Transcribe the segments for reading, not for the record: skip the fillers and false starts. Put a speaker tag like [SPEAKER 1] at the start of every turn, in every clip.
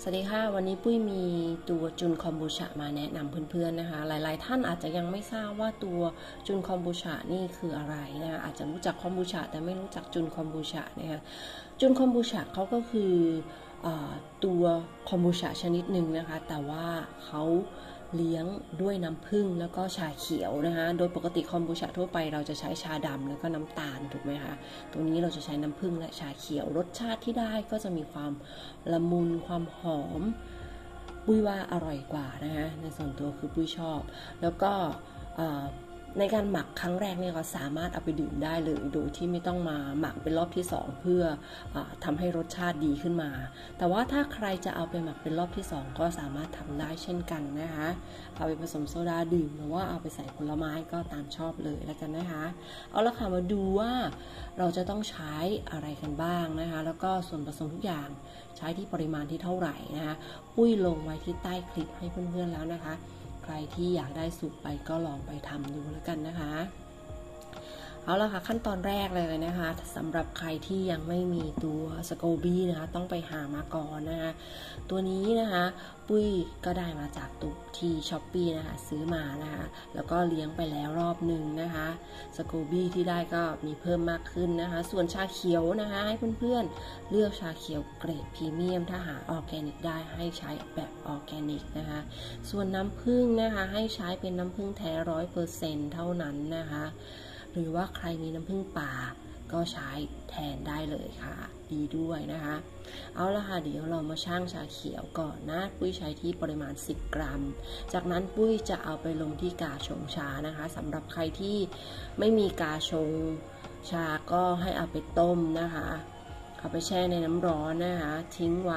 [SPEAKER 1] สวัสดีค่ะวันนี้ปุ้ยมีตัวจุนคอมบูชามาแนะนำเพื่อนๆนะคะหลายๆท่านอาจจะยังไม่ทราบว่าตัวจุนคอมบูชานี่คืออะไรนะคะอาจจะรู้จักคอมบูชาแต่ไม่รู้จักจุนคอมบูชานะคะจุนคอมบูชาเขาก็คือตัวคอมบูชาชนิดหนึ่งนะคะแต่ว่าเขาเลี้ยงด้วยน้ำผึ้งแล้วก็ชาเขียวนะคะโดยปกติคอมบูชาทั่วไปเราจะใช้ชาดำแล้วก็น้ำตาลถูกไหมคะตัวนี้เราจะใช้น้ำผึ้งและชาเขียวรสชาติที่ได้ก็จะมีความละมุนความหอมปุ้ยว่าอร่อยกว่านะคะในส่วนตัวคือปุ้ยชอบแล้วก็ในการหมักครั้งแรกเนี่ยก็สามารถเอาไปดื่มได้เลยโดยที่ไม่ต้องมาหมักเป็นรอบที่2เพื่อทำให้รสชาติดีขึ้นมาแต่ว่าถ้าใครจะเอาไปหมักเป็นรอบที่2ก็สามารถทำได้เช่นกันนะคะเอาไปผสมโซดาดื่มหรือว่าเอาไปใส่ผลไม้ก็ตามชอบเลยแล้วกันนะคะเอาละค่ะมาดูว่าเราจะต้องใช้อะไรกันบ้างนะคะแล้วก็ส่วนผสมทุกอย่างใช้ที่ปริมาณที่เท่าไหร่นะคะปุ้ยลงไว้ที่ใต้คลิปให้เพื่อนๆแล้วนะคะใครที่อยากได้สูตรไปก็ลองไปทำดูแล้วกันนะคะเอาละค่ะขั้นตอนแรกเลยนะคะสำหรับใครที่ยังไม่มีตัวสโคบี้นะคะต้องไปหามาก่อนนะคะตัวนี้นะคะปุ้ยก็ได้มาจากตุกที่ช้อปปี้นะคะซื้อมานะคะแล้วก็เลี้ยงไปแล้วรอบหนึ่งนะคะสโคบี้ที่ได้ก็มีเพิ่มมากขึ้นนะคะส่วนชาเขียวนะคะให้เพื่อนๆเลือกชาเขียวเกรดพรีเมียมถ้าหาออร์แกนิกได้ให้ใช้แบบออร์แกนิกนะคะส่วนน้ำผึ้งนะคะให้ใช้เป็นน้ำผึ้งแท้ 100% เท่านั้นนะคะหรือว่าใครมีน้ำผึ้งป่าก็ใช้แทนได้เลยค่ะดีด้วยนะคะเอาละค่ะเดี๋ยวเรามาชั่งชาเขียวก่อนนะปุ้ยใช้ที่ปริมาณ10 กรัมจากนั้นปุ้ยจะเอาไปลงที่กาชงชานะคะสำหรับใครที่ไม่มีกาชงชาก็ให้เอาไปต้มนะคะเอาไปแช่ในน้ำร้อนนะคะทิ้งไว้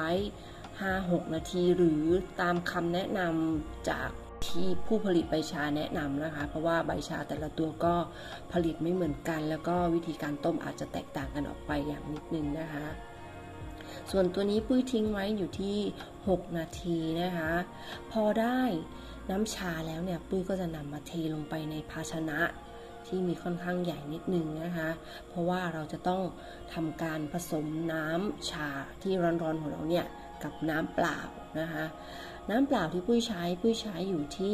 [SPEAKER 1] 5-6 นาทีหรือตามคำแนะนำจากที่ผู้ผลิตใบชาแนะนำนะคะเพราะว่าใบชาแต่ละตัวก็ผลิตไม่เหมือนกันแล้วก็วิธีการต้มอาจจะแตกต่างกันออกไปอย่างนิดนึงนะคะส่วนตัวนี้ปุ้ยทิ้งไว้อยู่ที่6 นาทีนะคะพอได้น้ำชาแล้วเนี่ยปุ้ยก็จะนำมาเทลงไปในภาชนะที่มีค่อนข้างใหญ่นิดนึงนะคะเพราะว่าเราจะต้องทำการผสมน้ำชาที่ร้อนๆของเราเนี่ยกับน้ำเปล่านะคะน้ำเปล่าที่ปุ้ยใช้อยู่ที่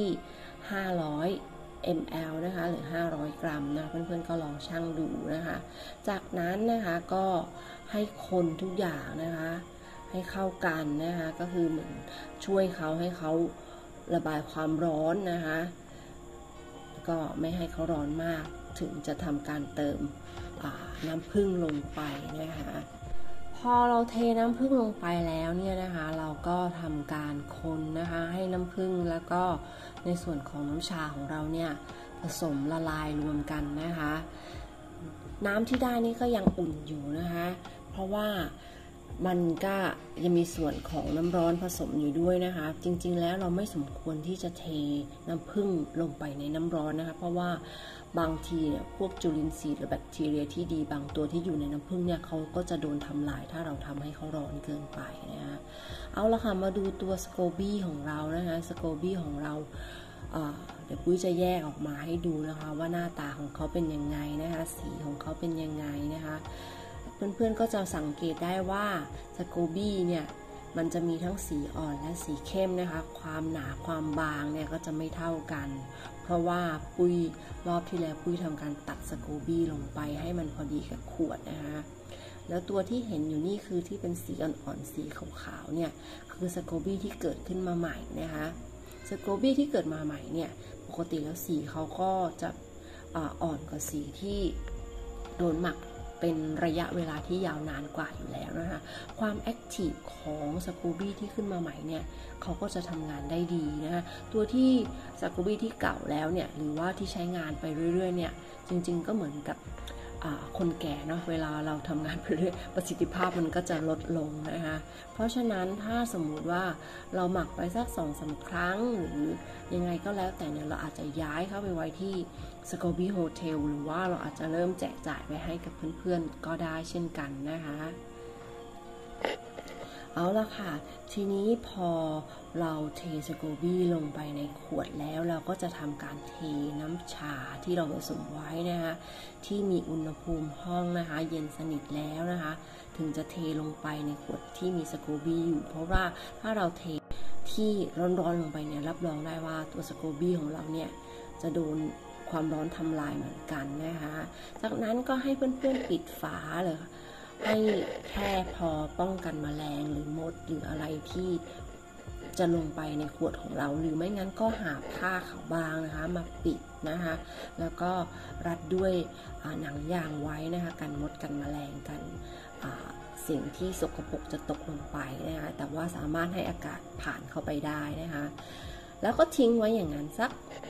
[SPEAKER 1] 500 ml นะคะหรือ500 กรัมนะเพื่อนๆก็ลองชั่งดูนะคะจากนั้นนะคะก็ให้คนทุกอย่างนะคะให้เข้ากันนะคะก็คือเหมือนช่วยเขาให้เขาระบายความร้อนนะคะก็ไม่ให้เขาร้อนมากถึงจะทำการเติมน้ำผึ้งลงไปนะคะพอเราเทน้ำผึ้งลงไปแล้วเนี่ยนะคะเราก็ทำการคนนะคะให้น้ำผึ้งแล้วก็ในส่วนของน้ำชาของเราเนี่ยผสมละลายรวมกันนะคะน้ำที่ได้นี่ก็ยังอุ่นอยู่นะคะเพราะว่ามันก็ยังมีส่วนของน้ำร้อนผสมอยู่ด้วยนะคะจริงๆแล้วเราไม่สมควรที่จะเทน้ำผึ้งลงไปในน้ำร้อนนะคะเพราะว่าบางทีเนี่ยพวกจุลินทรีย์หรือแบคทีเรียที่ดีบางตัวที่อยู่ในน้ำผึ้งเนี่ยเขาก็จะโดนทำลายถ้าเราทำให้เขาร้อนเกินไปนะคะเอาละค่ะมาดูตัวสโคบี้ของเรานะคะสโคบี้ของเราเดี๋ยวปุ้ยจะแยกออกมาให้ดูนะคะว่าหน้าตาของเขาเป็นยังไงนะคะสีของเขาเป็นยังไงนะคะเพื่อนๆก็จะสังเกตได้ว่าสโคบี้เนี่ยมันจะมีทั้งสีอ่อนและสีเข้มนะคะความหนาความบางเนี่ยก็จะไม่เท่ากันเพราะว่าปุ้ยรอบที่แล้วปุ้ยทำการตัดสโคบี้ลงไปให้มันพอดีกับขวดนะคะแล้วตัวที่เห็นอยู่นี่คือที่เป็นสีอ่อนๆสีขาวๆเนี่ยคือสโคบี้ที่เกิดขึ้นมาใหม่นะคะสโคบี้ที่เกิดมาใหม่เนี่ยปกติแล้วสีเขาก็จะอ่อนกว่าสีที่โดนหมักเป็นระยะเวลาที่ยาวนานกว่าอยู่แล้วนะคะความแอคทีฟของสโคบี้ที่ขึ้นมาใหม่เนี่ยเขาก็จะทำงานได้ดีนะคะตัวที่สโคบี้ที่เก่าแล้วเนี่ยหรือว่าที่ใช้งานไปเรื่อยๆเนี่ยจริงๆก็เหมือนกับคนแก่เนาะเวลาเราทำงานไปเรื่อยประสิทธิภาพมันก็จะลดลงนะคะเพราะฉะนั้นถ้าสมมุติว่าเราหมักไปสัก 2-3 ครั้งหรือยังไงก็แล้วแต่เนี่ยเราอาจจะย้ายเข้าไปไว้ที่สโคบี้โฮเทลหรือว่าเราอาจจะเริ่มแจกจ่ายไปให้กับเพื่อนๆก็ได้เช่นกันนะคะเเอาละค่ะทีนี้พอเราเทสโกบี้ลงไปในขวดแล้วเราก็จะทำการเทน้ำชาที่เราผสมไว้นะคะที่มีอุณหภูมิห้องนะคะเย็นสนิทแล้วนะคะถึงจะเทลงไปในขวดที่มีสโกบี้อยู่เพราะว่าถ้าเราเทที่ร้อนๆลงไปเนี่ยรับรองได้ว่าตัวสโกบี้ของเราเนี่ยจะโดนความร้อนทำลายเหมือนกันนะคะจากนั้นก็ให้เพื่อนๆปิดฝาเลยให้แค่พอป้องกันแมลงหรือมดหรืออะไรที่จะลงไปในขวดของเราหรือไม่งั้นก็หาผ้าขาวบางนะคะมาปิดนะคะแล้วก็รัดด้วยหนังยางไว้นะคะกันมดกันแมลงกันสิ่งที่สกปรกจะตกลงไปนะคะแต่ว่าสามารถให้อากาศผ่านเข้าไปได้นะคะแล้วก็ทิ้งไว้อย่างนั้นสัก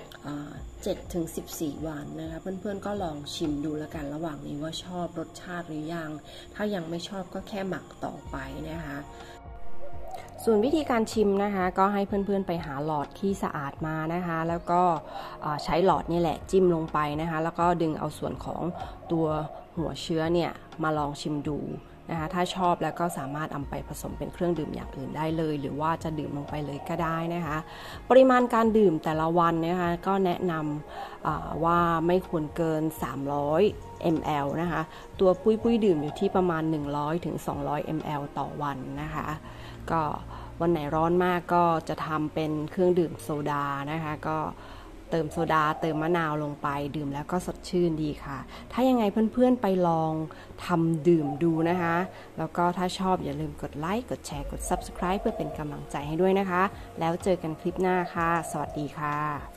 [SPEAKER 1] 7-14 วันนะคะเพื่อนๆก็ลองชิมดูแล้วกันระหว่างนี้ว่าชอบรสชาติหรือยังถ้ายังไม่ชอบก็แค่หมักต่อไปนะคะส่วนวิธีการชิมนะคะก็ให้เพื่อนๆไปหาหลอดที่สะอาดมานะคะแล้วก็ใช้หลอดนี่แหละจิ้มลงไปนะคะแล้วก็ดึงเอาส่วนของตัวหัวเชื้อเนี่ยมาลองชิมดูนะคะถ้าชอบแล้วก็สามารถเอาไปผสมเป็นเครื่องดื่มอย่างอื่นได้เลยหรือว่าจะดื่มลงไปเลยก็ได้นะคะปริมาณการดื่มแต่ละวันนะคะก็แนะนำว่าไม่ควรเกิน300 ml นะคะตัวปุ้ยดื่มอยู่ที่ประมาณ100-200 ml ต่อวันนะคะก็วันไหนร้อนมากก็จะทำเป็นเครื่องดื่มโซดานะคะก็เติมโซดาเติมมะนาวลงไปดื่มแล้วก็สดชื่นดีค่ะถ้ายังไงเพื่อนๆไปลองทำดื่มดูนะคะแล้วก็ถ้าชอบอย่าลืมกดไลค์กดแชร์กด Subscribe เพื่อเป็นกำลังใจให้ด้วยนะคะแล้วเจอกันคลิปหน้าค่ะสวัสดีค่ะ